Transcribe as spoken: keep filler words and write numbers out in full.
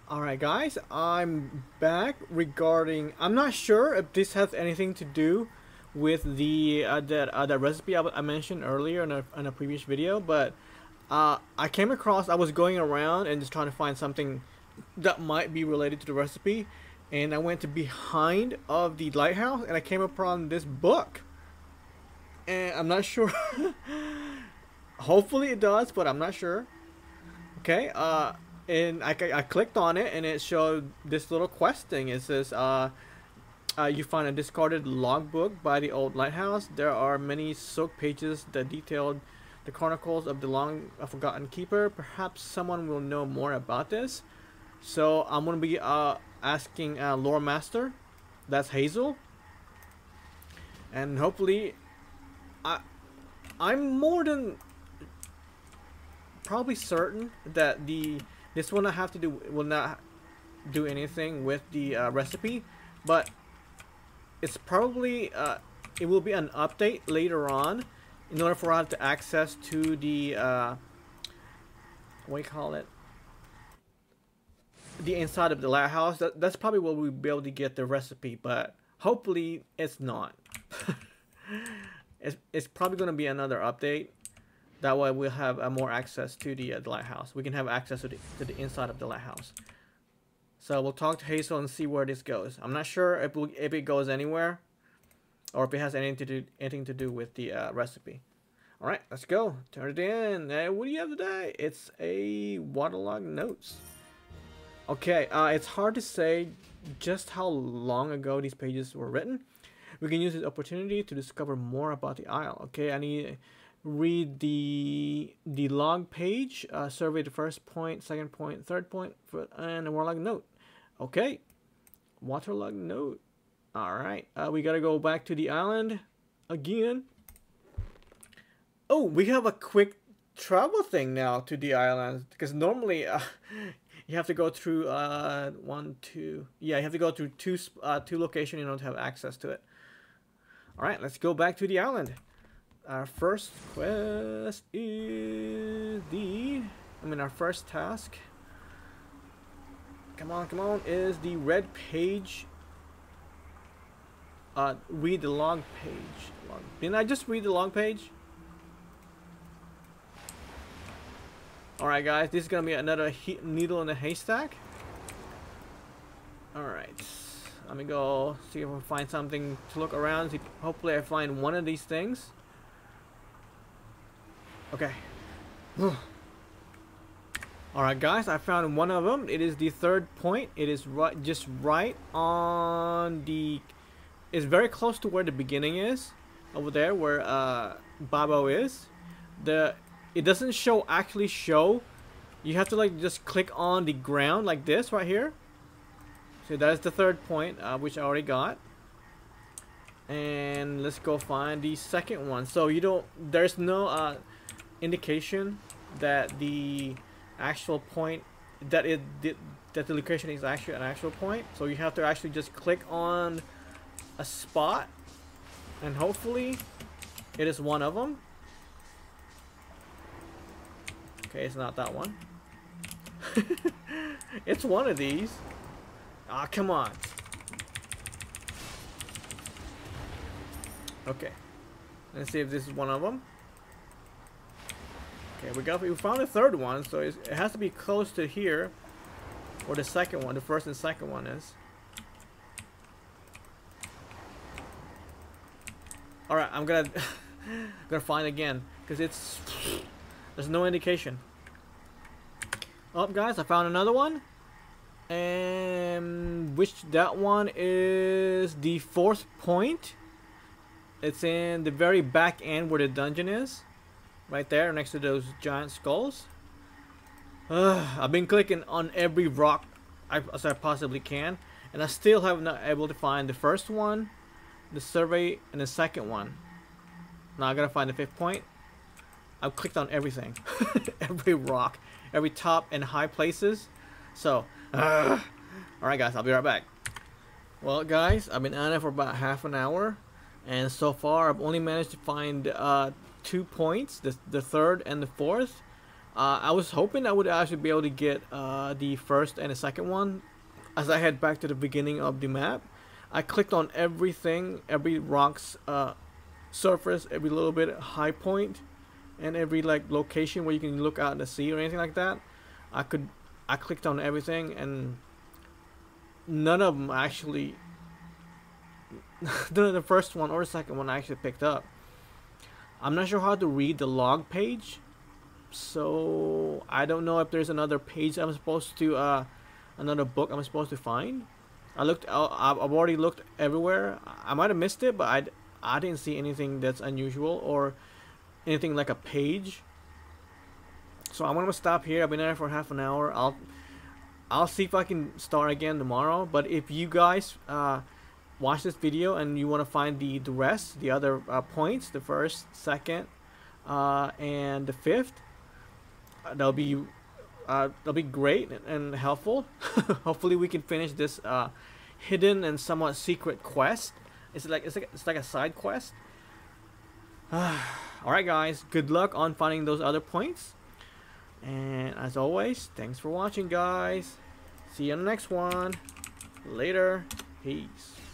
Alright guys, I'm back regarding, I'm not sure if this has anything to do with the uh, that, uh, that recipe I, I mentioned earlier in a, in a previous video, but uh, I came across, I was going around and just trying to find something that might be related to the recipe, and I went to behind of the lighthouse and I came upon this book, and I'm not sure. Hopefully it does, but I'm not sure. Okay, uh and I, I clicked on it and it showed this little quest thing. It says uh, uh, you find a discarded logbook by the old lighthouse. There are many soaked pages that detailed the chronicles of the long uh, forgotten keeper. Perhaps someone will know more about this. So I'm gonna be uh, asking uh, lore master, that's Hazel, and hopefully I I'm more than probably certain that the this one I have to do will not do anything with the uh, recipe, but it's probably uh, it will be an update later on in order for us to access to the uh, what do you call it, the inside of the lighthouse. That, that's probably where we'll be able to get the recipe, but hopefully it's not. it's, it's probably going to be another update. That way we'll have uh, more access to the, uh, the lighthouse. We can have access to the, to the inside of the lighthouse. So we'll talk to Hazel and see where this goes. I'm not sure if, we, if it goes anywhere, or if it has anything to do, anything to do with the uh, recipe. Alright, let's go. Turn it in. Hey, what do you have today? It's a waterlogged notes. Okay, uh, it's hard to say just how long ago these pages were written. We can use this opportunity to discover more about the Isle. Okay, I need... read the the log page, uh, survey the first point, second point, third point, and a waterlog note. Okay, waterlog note. All right, uh, we gotta go back to the island again. Oh, we have a quick travel thing now to the island, because normally uh, you have to go through uh, one, two. Yeah, you have to go through two uh, two locations in order to have access to it. All right, let's go back to the island. Our first quest is the, I mean our first task, come on, come on, is the red page. Uh, read the log page. Log. Didn't I just read the log page? Alright guys, this is going to be another he needle in a haystack. Alright, let me go see if I can find something to look around. See, hopefully I find one of these things. Okay. Alright guys, I found one of them. It is the third point. It is right, just right on the, it's very close to where the beginning is, over there where uh, Babo is. The it doesn't show actually show. You have to like just click on the ground like this right here. So that is the third point, uh, which I already got. And let's go find the second one. So you don't, there's no uh, indication that the actual point, that it did, that the location is actually an actual point. So you have to actually just click on a spot, and hopefully it is one of them. Okay, it's not that one. It's one of these. Ah, come on. Okay, let's see if this is one of them. Okay, we got we found the third one, so it's, it has to be close to here, or the second one, the first and second one is. All right, I'm gonna gonna find again because it's there's no indication. Oh, guys, I found another one, and which that one is the fourth point. It's in the very back end where the dungeon is. Right there next to those giant skulls. Uh, I've been clicking on every rock I, as I possibly can, and I still have not able to find the first one, the survey, and the second one. Now I gotta find the fifth point. I've clicked on everything. Every rock, every top and high places. So, uh, alright guys, I'll be right back. Well guys, I've been on it for about half an hour, and so far I've only managed to find uh, two points, the, the third and the fourth. Uh, I was hoping I would actually be able to get uh, the first and the second one. As I head back to the beginning of the map, I clicked on everything, every rock's uh, surface, every little bit high point, and every like location where you can look out at the sea or anything like that. I could, I clicked on everything, and none of them actually. The first one or the second one I actually picked up. I'm not sure how to read the log page, so I don't know if there's another page I'm supposed to, uh, another book I'm supposed to find. I looked, I've already looked everywhere. I might have missed it, but I, I didn't see anything that's unusual or anything like a page. So I'm gonna stop here. I've been there for half an hour. I'll, I'll see if I can start again tomorrow. But if you guys, uh, watch this video and you want to find the the rest, the other uh, points, the first, second, uh, and the fifth, uh, that'll be uh, that'll be great and, and helpful. Hopefully we can finish this uh, hidden and somewhat secret quest. It's like it's like it's like a side quest. All right, guys. Good luck on finding those other points. And as always, thanks for watching, guys. See you on the next one. Later. Peace.